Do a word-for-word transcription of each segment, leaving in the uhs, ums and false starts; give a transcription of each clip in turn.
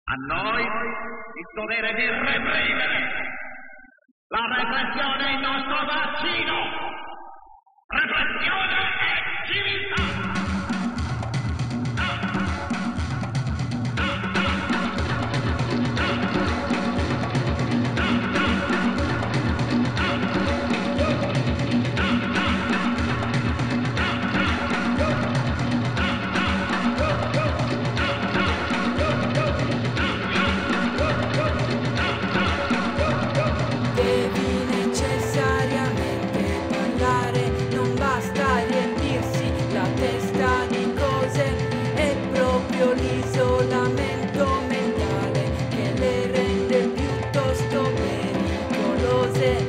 A noi il dovere di reprimere. La repressione è il nostro vaccino. Repressione è civiltà. L'isolamento mentale che le rende piuttosto pericolose.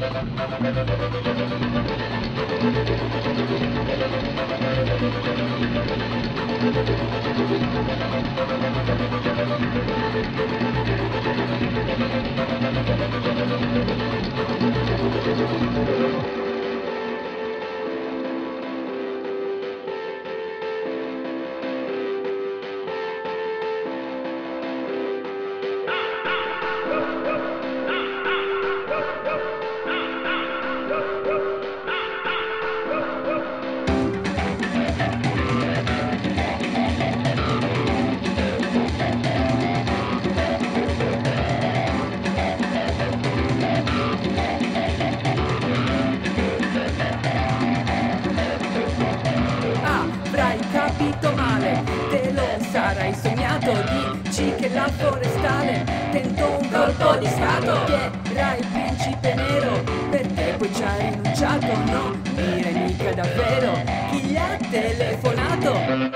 Capito male, te lo sarai sognato. Dici che la forestale tentò un colpo di stato, che era il principe nero, perché poi ci ha rinunciato. No, dire mica davvero, chi gli ha telefonato?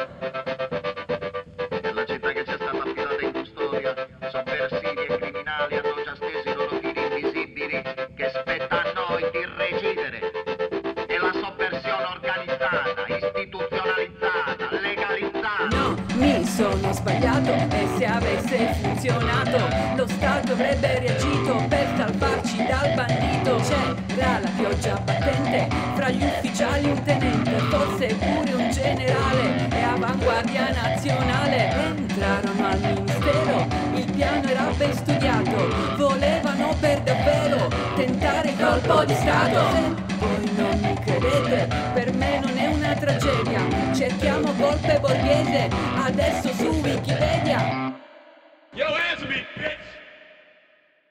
Nella città che ci è stata affidata in custodia, sovversivi e criminali hanno già steso i loro fili invisibili, che spetta a noi di recidere. È la sovversione organizzata, istituzionalizzata, legalizzata. No, mi sono sbagliato, e se avesse funzionato lo Stato avrebbe reagito per salvarci dal bandito. C'era la pioggia battente, fra gli ufficiali un tenente, forse pure un generale e avanguardia nazionale. Entrarono al ministero, il piano era ben studiato, volevano per davvero tentare il colpo di stato. Se voi non mi credete, per me non è una tragedia, cerchiamo golpe borghese adesso su Wikipedia. Yo, answer me, bitch!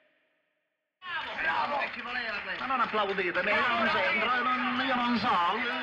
Bravo, bravo! Ci voleva questo. Ma non applauditemi, io non sento, io non, io non so.